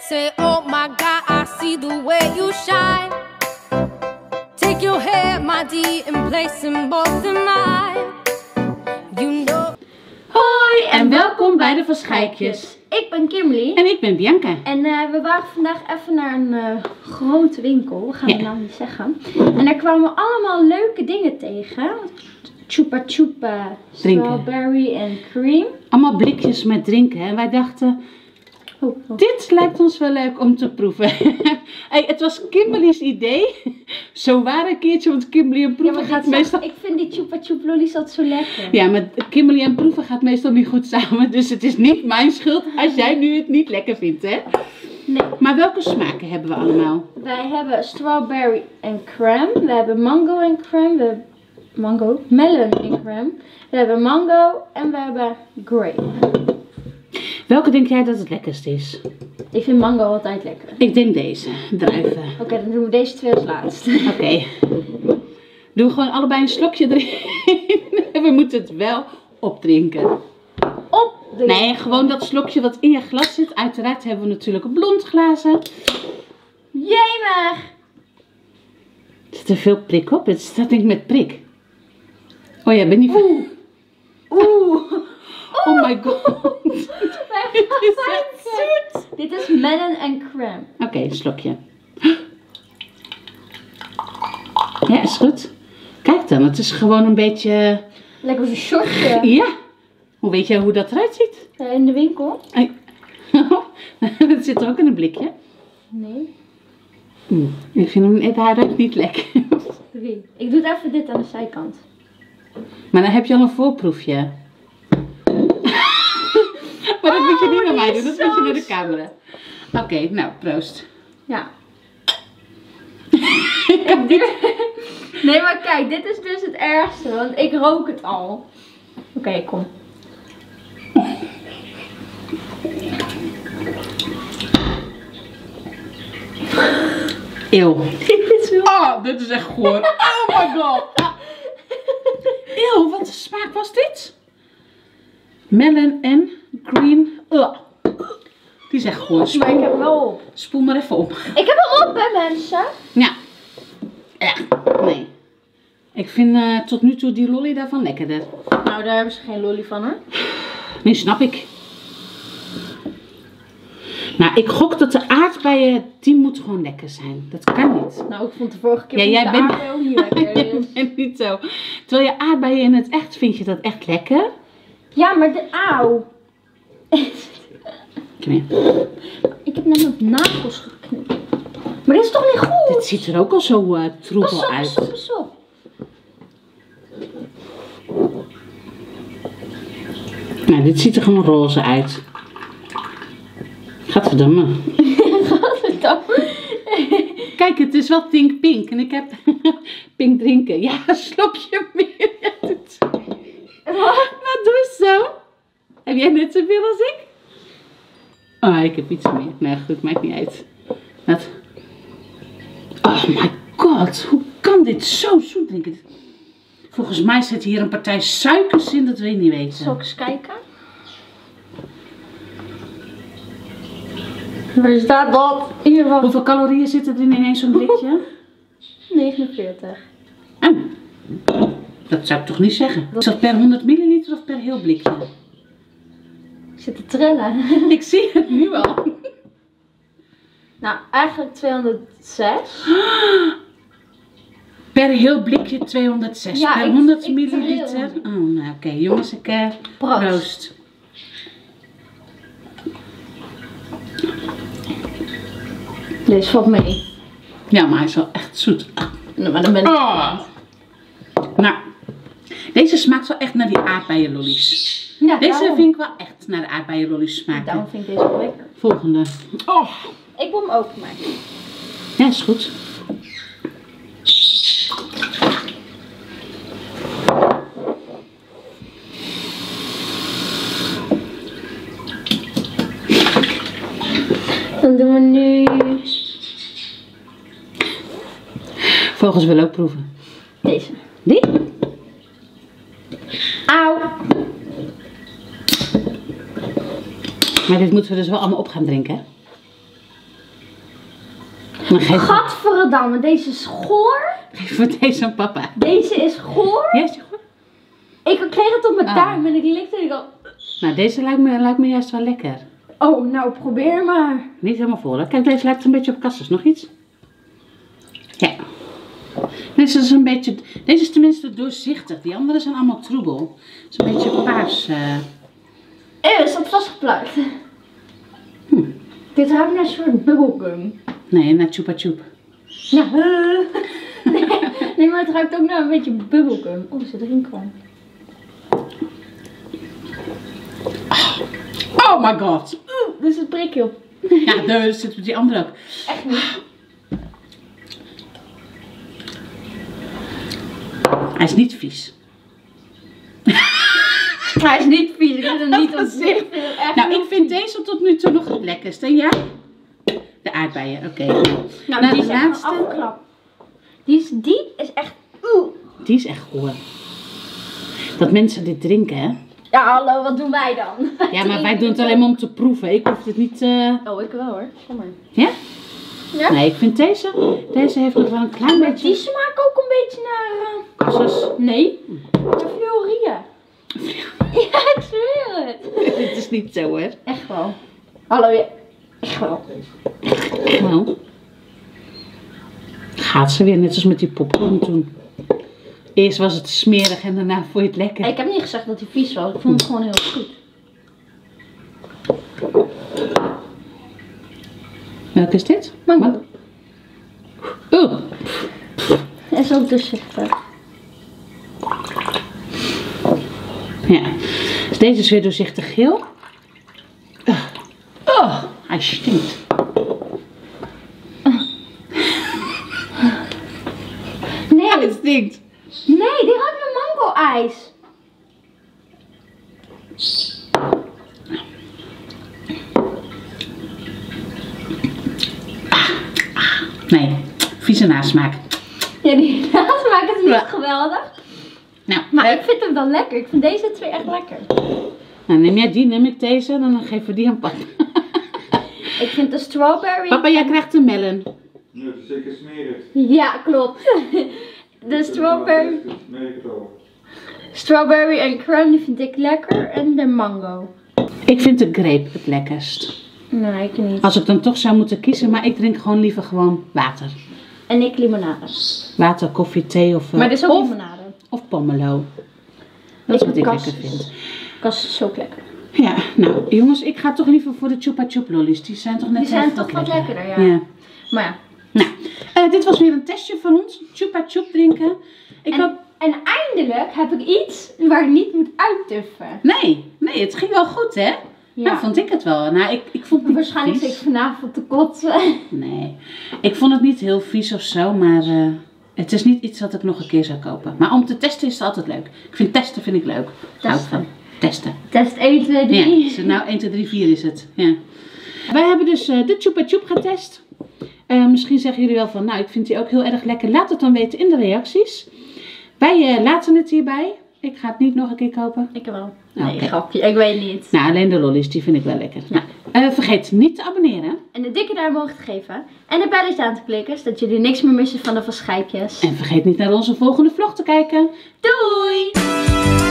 Say, oh my God, I see the way you shine. Take your hair, my dear, and place them both in mine. You know. Hoi en welkom bij de Verschijkjes. Ik ben Kimberly. En ik ben Bianca. En we waren vandaag even naar een grote winkel. We gaan het nou niet zeggen. En daar kwamen we allemaal leuke dingen tegen. Chupa chupa, strawberry en cream. Allemaal blikjes met drinken. En wij dachten, dit lijkt ons wel leuk om te proeven. Hey, het was Kimberly's idee. Zo waar een keertje, want Kimberly en proeven gaat meestal... Ik vind die chupa chup lollies altijd zo lekker. Ja, maar Kimberly en proeven gaat meestal niet goed samen. Dus het is niet mijn schuld als jij nu het niet lekker vindt, hè? Nee. Maar welke smaken hebben we allemaal? Wij hebben strawberry en crème. We hebben mango en crème. We hebben melon en crème. We hebben mango en we hebben grape. Welke denk jij dat het lekkerst is? Ik vind mango altijd lekker. Ik denk deze, druiven. Oké, dan doen we deze twee als laatst. Oké. Doe gewoon allebei een slokje erin. We moeten het wel opdrinken. Nee, gewoon dat slokje wat in je glas zit. Uiteraard hebben we natuurlijk blond glazen. Jemig! Zit er veel prik op? Het staat denk ik met prik. Oh ja, ben niet van... Oeh. Oh my god. Dit is echt zoet. Dit is melon en crème. Oké, een slokje. Ja, is goed. Kijk dan, het is gewoon een beetje... Lekker zo'n shortje. Ja. Hoe weet jij hoe dat eruit ziet? In de winkel? Dat zit er ook in een blikje. Nee. Ik vind hem daaruit niet lekker. 3. Ik doe even dit aan de zijkant. Maar dan heb je al een voorproefje. Maar dat moet je niet naar mij doen, dat moet je naar de camera. Oké, nou, proost. Ja. Nee, maar kijk, dit is dus het ergste, want ik rook het al. Oké, kom. Eeuw. Oh, dit is echt goor. Oh my god. Eeuw, wat een smaak was dit? Melon en green. Die is echt goor. maar ik heb hem wel op. Spoel maar even op. Ik heb hem op, hè, mensen. Ja. Ja, nee. Ik vind tot nu toe die lolly daarvan lekkerder. Nou, daar hebben ze geen lolly van, hoor. Nee, snap ik. Nou, ik gok dat de aardbeien, die moet gewoon lekker zijn. Dat kan niet. Nou, ik vond de vorige keer jij de bent aardbei ook niet lekker. Dus. Je bent niet zo. Terwijl je aardbeien in het echt, vind je dat echt lekker? Ja, maar de auw. Kom hier. Ik heb net mijn nagels geknipt. Maar dit is toch niet goed? Dit ziet er ook al zo troebel uit. Pas op. Nou, dit ziet er gewoon roze uit. Gadverdamme. Gadverdamme. Kijk, het is wel Think Pink. En ik heb pink drinken. Ja, een slokje meer. Wat doe je zo? Heb jij net zoveel als ik? Oh, ik heb iets meer. Nee, goed, maakt niet uit. Wat? Oh my god, hoe kan dit zo zoet drinken? Volgens mij zit hier een partij suikers in, dat weet ik niet weten. Zal ik eens kijken? Waar staat dat? Hier. Hoeveel calorieën zitten er in zo'n blikje? 49. Oh, dat zou ik toch niet zeggen. Is dat per 100 milliliter of per heel blikje? Ik zit te trillen. Ik zie het nu al. Nou, eigenlijk 206. Per heel blikje 206. Ja, per 100 milliliter. Oh, nou oké. Jongens, ik proost. Deze valt mee. Ja, maar hij is wel echt zoet. Nou, maar dan ben ik... Nou, deze smaakt wel echt naar die aardbeienlollies. Ja, deze daarom. vind ik wel echt naar de aardbeienlollies smaken. Daarom vind ik deze wel lekker. Volgende. Oh. Ik wil hem openmaken. Ja, is goed. Dan doen we nu... Vogels willen ook proeven. Deze. Die? Auw. Maar dit moeten we dus wel allemaal op gaan drinken, hè? Gadverdamme, deze is goor. Geef voor deze aan papa. Deze is goor. Ja, is die goed? Ik kreeg het op mijn duim en ik likte en ik al... Nou, deze lijkt me juist wel lekker. Oh, nou probeer maar. Niet helemaal vol, hè? Kijk, deze lijkt een beetje op Cassis. Nog iets? Ja. Deze is een beetje... Deze is tenminste doorzichtig. Die andere zijn allemaal troebel. Het is een beetje paars. Is dat vastgeplakt? Dit ruikt naar een soort bubblegum. Nee, naar Chupa Chup. Ja. Nee, maar het ruikt ook naar een beetje bubblegum. Oh, ze erin kwam. Oh my god. Er is een prikje op. Ja, daar zit met die andere ook. Echt niet. Hij is niet vies. Hij is niet vies, ik vind hem niet ontzettend. Nou, ik vind deze tot nu toe nog het lekkerste. En jij? De aardbeien, oké. Nou, die is echt een afklap. Die is echt... Die is echt goor. Dat mensen dit drinken, hè? Ja, hallo, wat doen wij dan? Ja, maar wij doen het alleen maar om te proeven. Ik hoef het niet... Oh, ik wel hoor. Kom maar. Ja? Ja? Nee, ik vind deze... Deze heeft nog wel een klein Maar beetje... die smaakt ook een beetje naar... Cassis. Nee. Naar Fleurieën. Ja, ik zweer het. Het is niet zo, hoor. Echt wel. Hallo, ja. Echt wel. Nou. Gaat ze weer, net als met die popcorn toen. Eerst was het smerig en daarna vond je het lekker. Ik heb niet gezegd dat hij vies was. Ik vond het gewoon heel goed. Welke is dit? Mango. Oeh. En zo doorzichtig. Ja. Dus deze is weer doorzichtig geel. Oh, hij stinkt. Nee. Het stinkt. Nee, die ruikt naar mango-ijs. Nee, vieze nasmaak. Ja, die nasmaak is niet geweldig. Nou, Maar ik vind hem wel lekker. Ik vind deze twee echt lekker. Nou, neem jij die, neem ik deze en dan geven we die aan papa. Ik vind de strawberry... Papa, jij krijgt een melon. Ja, dat is zeker smerig. Ja, klopt. De strawberry... Dat merk ik het al. Strawberry en crème die vind ik lekker. En de mango. Ik vind de grape het lekkerst. Nee, ik niet. Als ik dan toch zou moeten kiezen, maar ik drink gewoon liever gewoon water. En ik limonade. Water, koffie, thee of... Maar dit is ook limonade. Of pomelo. Dat is wat ik lekker vind. Kas is ook lekker. Ja, nou jongens, ik ga toch liever voor de Chupa Chup lollies. Die zijn toch net Die zijn even toch wat lekkerder, ja. Ja. Maar ja. Nou, dit was weer een testje van ons. Chupa Chup drinken. En eindelijk heb ik iets waar ik niet moet uittuffen. Nee, het ging wel goed, hè? Ja. Nou, vond ik het wel. Nou, ik vond het niet Waarschijnlijk vies. zit ik vanavond te kotsen. Nee, ik vond het niet heel vies of zo, maar het is niet iets wat ik nog een keer zou kopen. Maar om te testen is het altijd leuk. Ik vind testen vind ik leuk. Hou ik van. Testen. Test 1, 2, 3. Ja, is het nou 1, 2, 3, 4 is het. Ja. Wij hebben dus de Chupa Chup getest. Misschien zeggen jullie wel van, nou ik vind die ook heel erg lekker. Laat het dan weten in de reacties. Wij laten het hierbij. Ik ga het niet nog een keer kopen. Ik wel. Nee, Oké. grapje. Ik weet niet. Nou, alleen de lollies, die vind ik wel lekker. Ja. Nou, vergeet niet te abonneren. En de dikke duim omhoog te geven. En de belletje aan te klikken, zodat jullie niks meer missen van de verschijpjes. En vergeet niet naar onze volgende vlog te kijken. Doei!